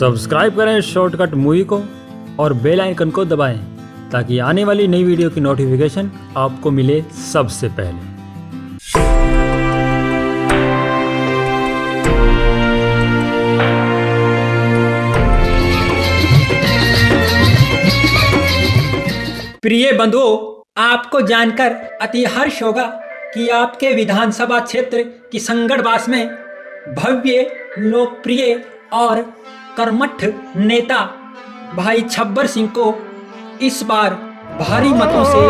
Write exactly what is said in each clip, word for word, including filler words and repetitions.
Subscribe करें shortcut movie को और बेल आइकन को दबाएं ताकि आने वाली नई वीडियो की नोटिफिकेशन आपको मिले सबसे पहले। प्रिय बंधुओं, आपको जानकर अति हर्ष होगा कि आपके विधानसभा क्षेत्र की संगड़वास में भव्य, लोकप्रिय और कर्मठ नेता भाई गब्बर सिंह को इस बार भारी मतों से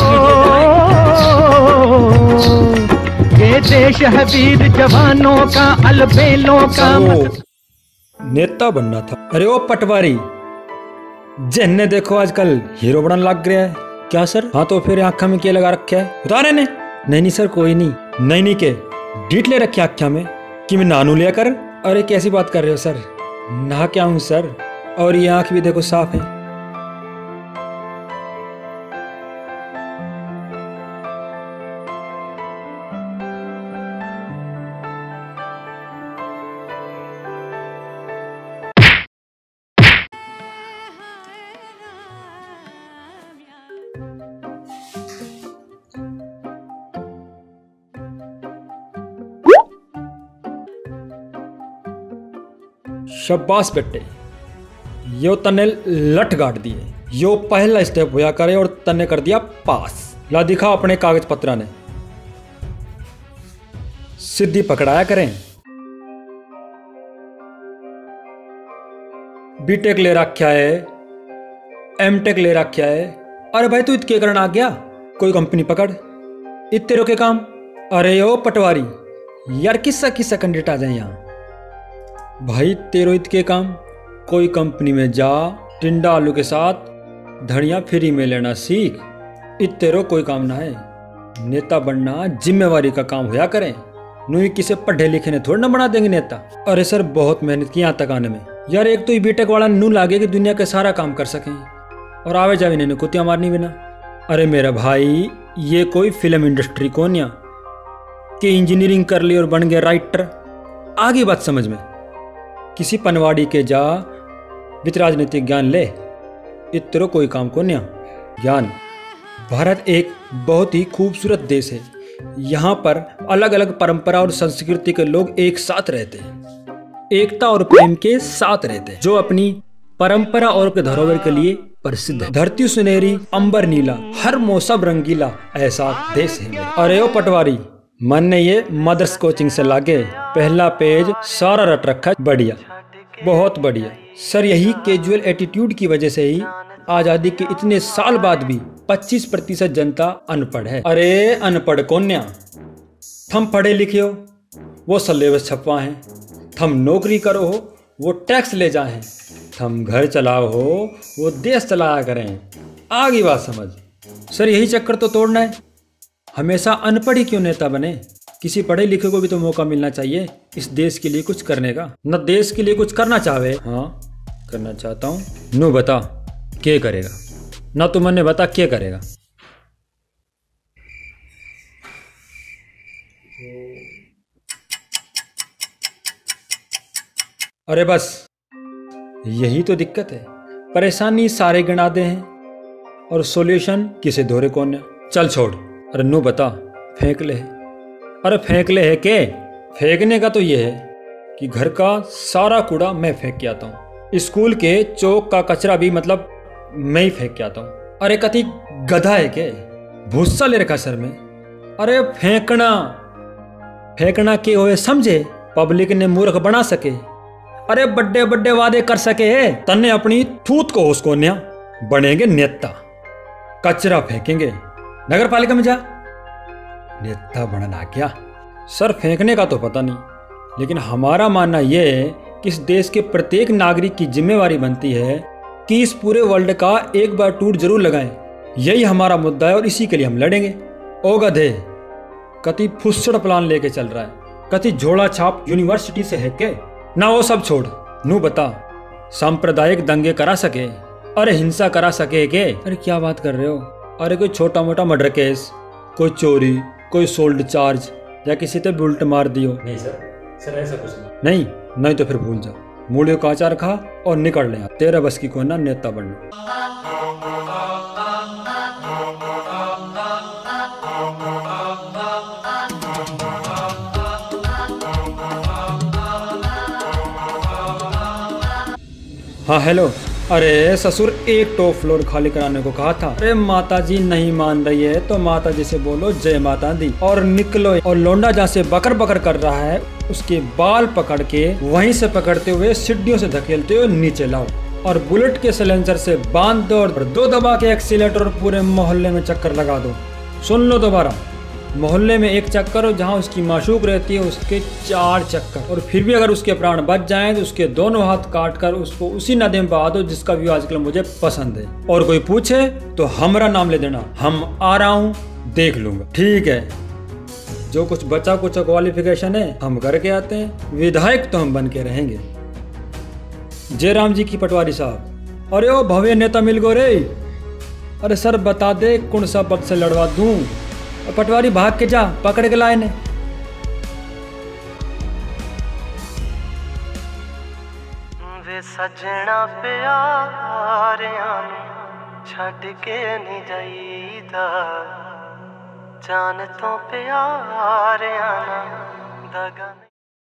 ये देश है वीर जवानों का, अलबेलों का नेता बनना था। अरे ओ पटवारी, जिन्हें देखो आजकल हीरो बनने लग गया है क्या सर? हाँ तो फिर आँखा में क्या लगा रखा है? उतारे ने? नहीं नहीं सर, कोई नहीं। नहीं नहीं के डीट ले रखी आँखा में कि मैं नानू लिया कर। अरे कैसी बात कर रहे हो सर? नहा क्या हूँ सर, और ये आँख भी देखो साफ है। शाबाश बेटे, यो तने लठ गाड़ दिए। यो पहला स्टेप होया करे और तने कर दिया पास। ला दिखा अपने कागज पत्रा ने, सीधी पकड़ाया करें। बीटेक ले रखा है, एमटेक ले रखा है। अरे भाई तू इतके करना आ गया, कोई कंपनी पकड़, इतने रोके काम। अरे ओ पटवारी यार, किस्सा किस्सा कैंडिडेट आ जाए यहाँ। भाई तेरो इतके काम, कोई कंपनी में जा, टिंडा आलू के साथ धनिया फ्री में लेना सीख। इतने कोई काम ना है। नेता बनना जिम्मेवारी का काम होया करें। नुई किसे पढ़े लिखे ने थोड़ा ना बना देंगे नेता। अरे सर बहुत मेहनत की यहाँ तक आने में यार। एक तो बीटेक वाला नू लागे कि दुनिया के सारा काम कर सकें, और आवे जावे ने कुतिया मारनी बिना। अरे मेरा भाई, ये कोई फिल्म इंडस्ट्री कौन या कि इंजीनियरिंग कर ली और बन गया राइटर। आगे बात समझ में। किसी पनवाड़ी के जा, वित्त राजनीतिक ज्ञान ले, इतरो कोई काम को न्या ज्ञान। भारत एक बहुत ही खूबसूरत देश है। यहाँ पर अलग अलग परंपरा और संस्कृति के लोग एक साथ रहते हैं, एकता और प्रेम के साथ रहते हैं, जो अपनी परंपरा और धरोहर के लिए प्रसिद्ध है। धरती सुनहरी, अंबर नीला, हर मौसम रंगीला, ऐसा देश है। अरे ओ पटवारी, मन ने ये मदर्स कोचिंग से लागे पहला पेज सारा रट रखा। बढ़िया, बहुत बढ़िया सर। यही कैजुअल एटीट्यूड की वजह से ही आजादी के इतने साल बाद भी पच्चीस प्रतिशत जनता अनपढ़ है। अरे अनपढ़ कौन्या, थम पढ़े लिखे हो वो सिलेबस छपवा है, थम नौकरी करो हो वो टैक्स ले जाए हैं, थम घर चलाओ हो वो देश चलाया करें। आगे बात समझ। सर यही चक्कर तो तोड़ना है। हमेशा अनपढ़ ही क्यों नेता बने? किसी पढ़े लिखे को भी तो मौका मिलना चाहिए इस देश के लिए कुछ करने का। न देश के लिए कुछ करना चाहे। हाँ करना चाहता हूँ। नो बता क्या करेगा? ना तो मैंने बता क्या करेगा। अरे बस यही तो दिक्कत है। परेशानी सारे गिनाते हैं और सॉल्यूशन किसे धोरे कौन है। चल छोड़। अरे नो बता, फेंक ले। अरे फेंक ले है के? फेंकने का तो ये है कि घर का सारा कूड़ा मैं फेंक के आता हूँ, स्कूल के चौक का कचरा भी मतलब मैं ही फेंक के आता हूँ। अरे कति गधा है के? भूसा ले रखा सर में। अरे फेंकना फेंकना के होए समझे, पब्लिक ने मूर्ख बना सके। अरे बड्डे बड्डे वादे कर सके है, तन्ने अपनी थूत को उसको न्या बनेंगे नेता। कचरा फेंकेंगे, नगर पालिका में जा नेता बनना क्या? सर फेंकने का तो पता नहीं, लेकिन हमारा मानना यह है कि इस देश के प्रत्येक नागरिक की जिम्मेवारी बनती है कि इस पूरे वर्ल्ड का एक बार टूर जरूर लगाएं। यही हमारा मुद्दा है और इसी के लिए हम लड़ेंगे। ओ गधे, कति फुस्सड़ प्लान लेके चल रहा है, कति झोला छाप यूनिवर्सिटी से है के? ना वो सब छोड़, नू बता सांप्रदायिक दंगे करा सके? अरे हिंसा करा सके के? अरे क्या बात कर रहे हो? अरे कोई छोटा मोटा मर्डर केस, कोई चोरी, कोई सोल्ड चार्ज या किसी पे बुलेट मार दियो? नहीं सर, सर ऐसा कुछ नहीं। नहीं नहीं तो फिर भूल जाओ। मूलियों का अचार खा और निकल ले, तेरा बस की कोई ना नेता बनना। हाँ हेलो। अरे ससुर, एक टॉप फ्लोर खाली कराने को कहा था। अरे माता जी नहीं मान रही है तो माता जी से बोलो जय माता दी और निकलो। और लौंडा जहाँ से बकर बकर कर रहा है उसके बाल पकड़ के वहीं से पकड़ते हुए सीढ़ियों से धकेलते हुए नीचे लाओ और बुलेट के सिलेंसर से बांध दो और दो दबा के एक्सीलेटर और पूरे मोहल्ले में चक्कर लगा दो। सुन लो दोबारा, मोहल्ले में एक चक्कर और जहाँ उसकी माशूक रहती है उसके चार चक्कर। और फिर भी अगर उसके प्राण बच जाएं तो उसके दोनों हाथ काट कर उसको उसी नदी में बहा दो जिसका व्यू आजकल मुझे पसंद है। और कोई पूछे तो हमारा नाम ले देना, हम आ रहा हूँ देख लूंगा। ठीक है, जो कुछ बचा कुछ क्वालिफिकेशन है हम करके आते हैं, विधायक तो हम बन के रहेंगे। जय राम जी की पटवारी साहब। अरे ओ भव्य नेता मिल गो रे। अरे सर बता दे कौन सा पद से लड़वा दूं। पटवारी भाग के जा, पकड़ के लाए ने। वे सजना प्यारियां छड़ के नहीं जाईदा, जान तो प्यारियां दगा